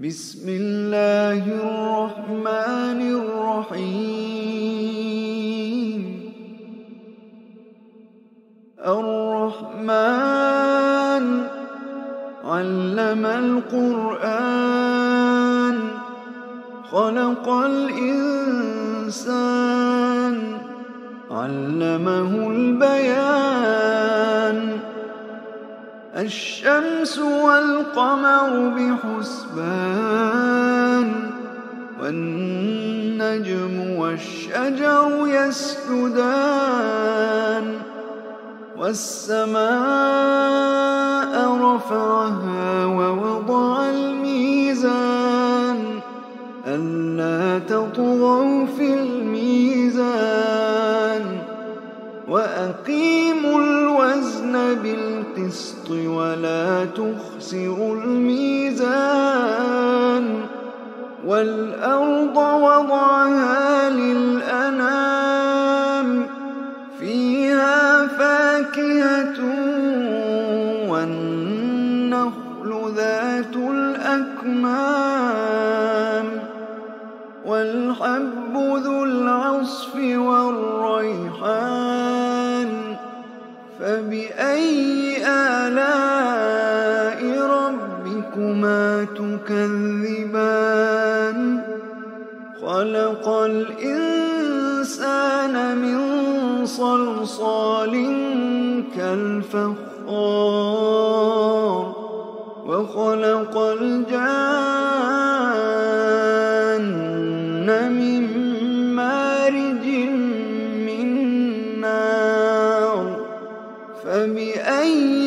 بسم الله الرحمن الرحيم. الرحمن علم القرآن خلق الإنسان علمه البيان. الشمس والقمر بحسبان والنجم والشجر يسجدان. والسماء رفعها ووضع الميزان ألا تطغوا في الميزان وأقيموا الوزن بالقسط ولا تخسروا الميزان. والأرض وضعها للأنام فيها فاكهة والنخل ذات الأكمام والحب ذو العصف والريحان. فبأي آلاء ربكما تكذبان؟ خلق الإنسان من صلصال كالفخار وخلق الجان من مارج من نار. فبأي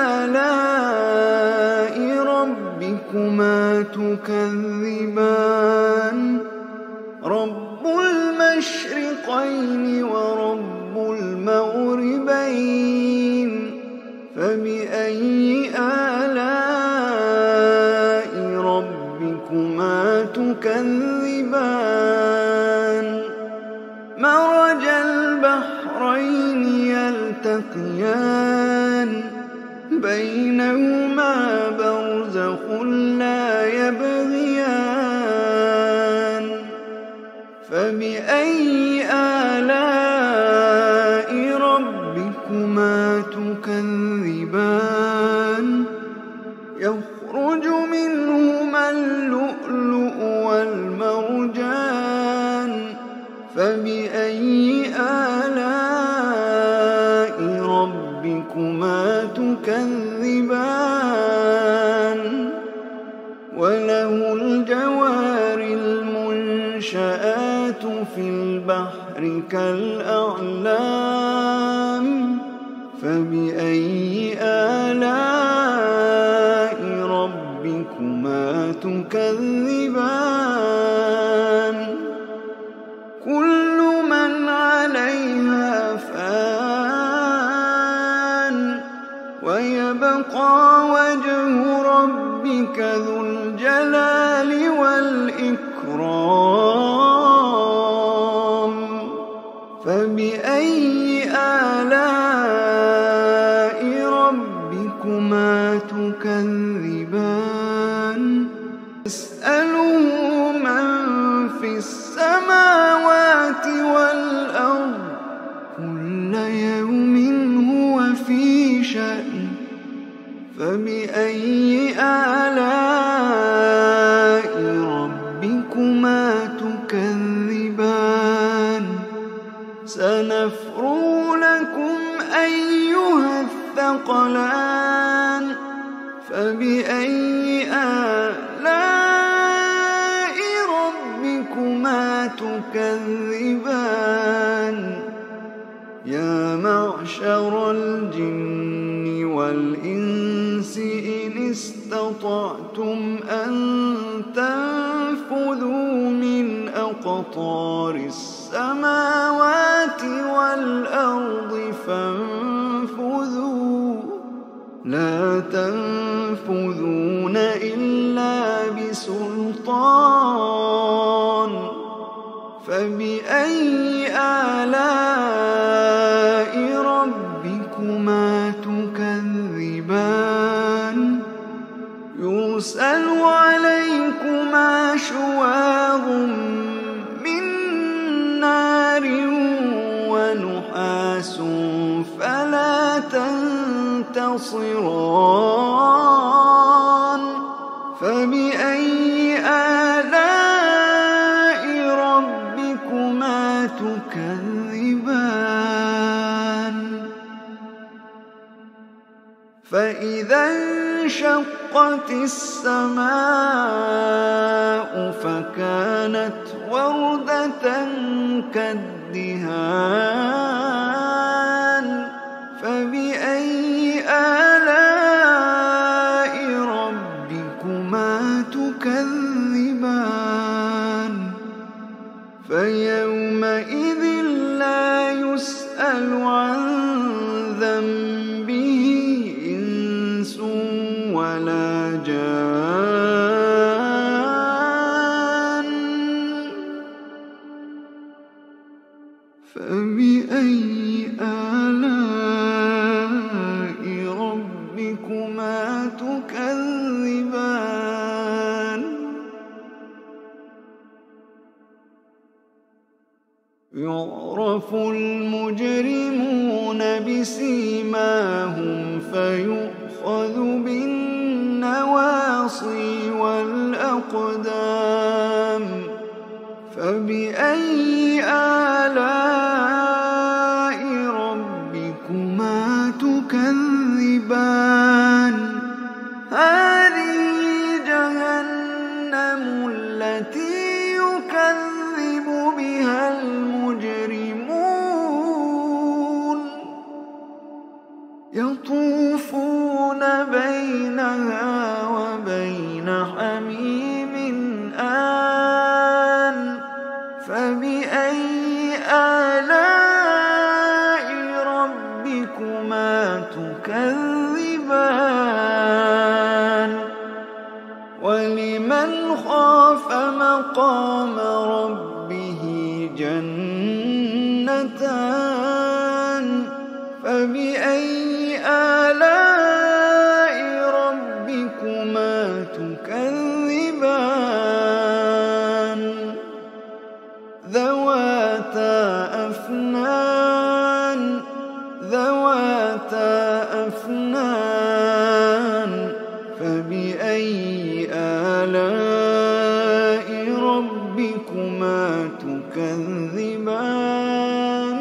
آلاء ربكما تكذبان؟ رب المشرقين ورب المغربين. فبأي آلاء ربكما تكذبان؟ مرج البحرين يلتقيان بينهما برزخ لا يبغيان. فبأي آلاء ربكما تكذبان؟ يخرج منهما اللؤلؤ والمرجان. فبأي آلاء ربكما تكذبان؟ وله الجوار المنشآت في البحر كالأعلام. فبأي آلاء ربكما تكذبان؟ كل من عليها فان ويبقى وجه ربك ذو الجلال والإكرام. فبأي آلاء ربكما تكذبان؟ يسأله من في السماوات والأرض كل يوم هو في شأن. فبأي آلاء ربكما تكذبان؟ سنفرغ لكم أيها الثقلان. فبأي آلاء ربكما تكذبان؟ يا معشر الجن والإنس إن استطعتم أن تنفذوا من أقطار السماوات والأرض فانفذوا لا تنفذون إلا بسلطان. فبأي آلاء ربكما تكذبان؟ يرسل عليكم بينهما شواظ من نار ونحاس فلا تنتصران فبأي آلاء ربكما تكذبان فإذا انشقت السماء فكانت وردة كالدهان فبأي آلاء ربكما تكذبان فيومئذ لا يسأل عن ذنبه إنس ولا جان فبأي آلاء ربكما تكذبان يعرف المجرمون بسيماهم فيؤخذ بالنواصي والأقدام فبأي آلاء ربكما تكذبان هذه جهنم التي يكذب بها المجرمون يطوفون بينها وبين حميم آن فبأي آلاء ربكما تكذبان ولمن خاف مقام ربه جنتان فبأي آلاء ربكما تكذبان ذواتا أفنان فبأي آلاء ربكما تكذبان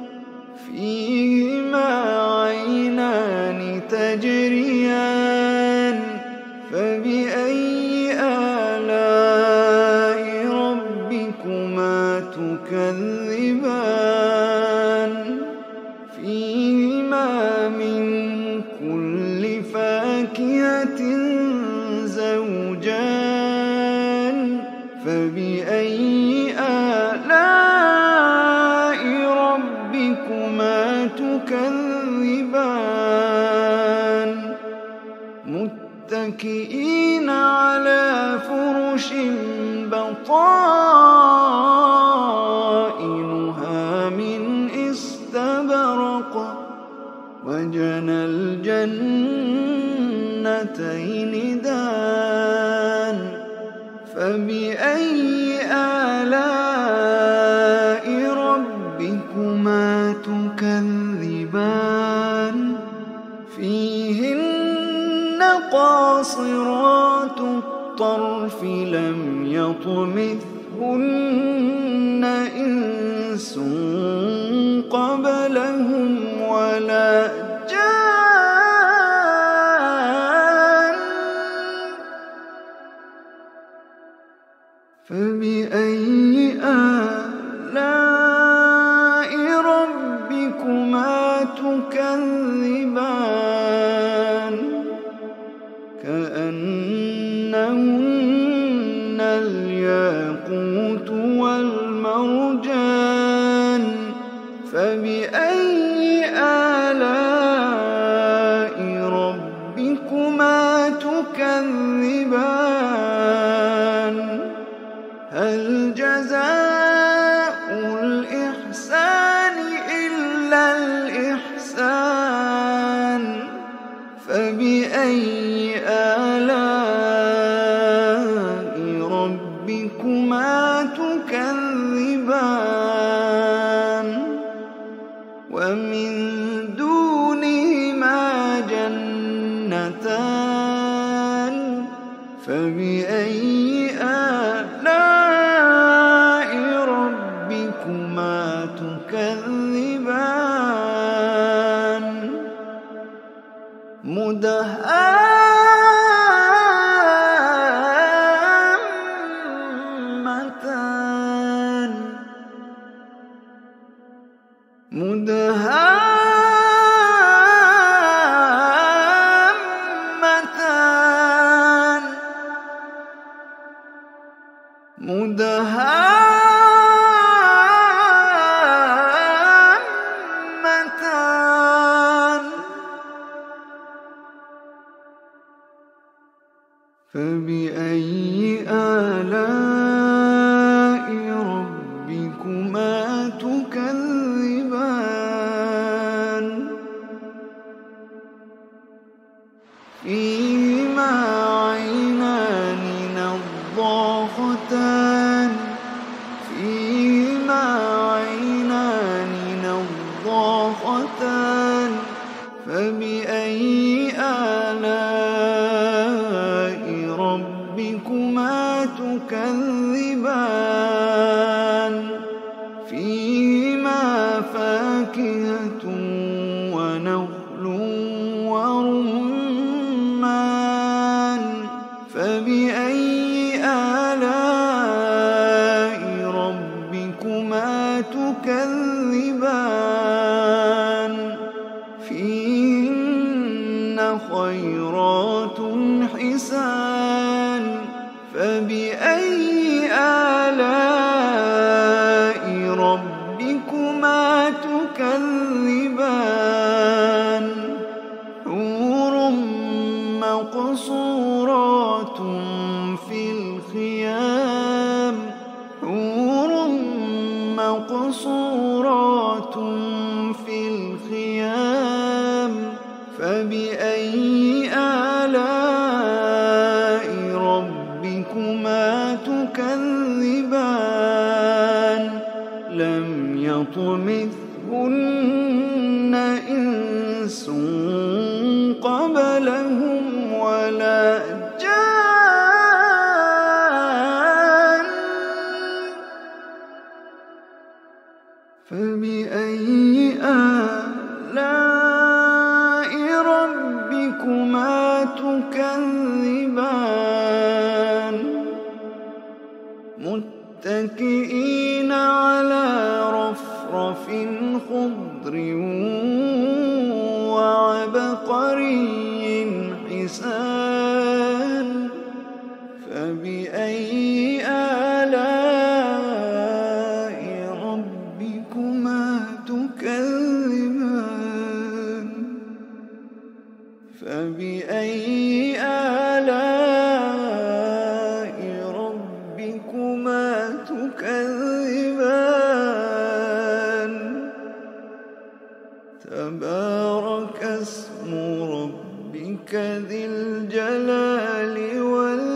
فيهما عينان تجريان فبأي آلاء ربكما تكذبان فيهما من كل فاكهة زوجان فبأي آلاء ربكما تكذبان متكئين على فرش بطائنها من استبرق وجنى الجنتين دان فبأي آلاء ربكما تكذبان فيهن قاصرات الطرف لم يطمثهن إنس قبلهم ولا جان فبأي آلاء ربكما تكذبان كأنهن الياقوت والمرجان فبأي آلاء ربكما تكذبان هل جزاء الإحسان إلا الإحسان فبأي آلاء ربكما فبأي آلاء ربكما تكذبان مدهامتان فبأي آلاء ربكما تكذبان فيهما عينان نضاختان فبأي آلاء ربكما تكذبان فيهما فاكهة ونخل ورمان فبأي آلاء ربكما تكذبان فيهن خيرات حسان فبأي آلاء ربكما تكذبان حور مقصورات في الخيام فبأي آلاء ربكما تكذبان لم يطمثهن إنس قبلهم ولا جان فبأي آلاء ربكما تكذبان متكئين على رفرف خضر وعبقري حسان فبأي آلاء ربكما تكذبان فبأي آلاء ربكما تكذبان تبارك اسم ربك ذي الجلال والإكرام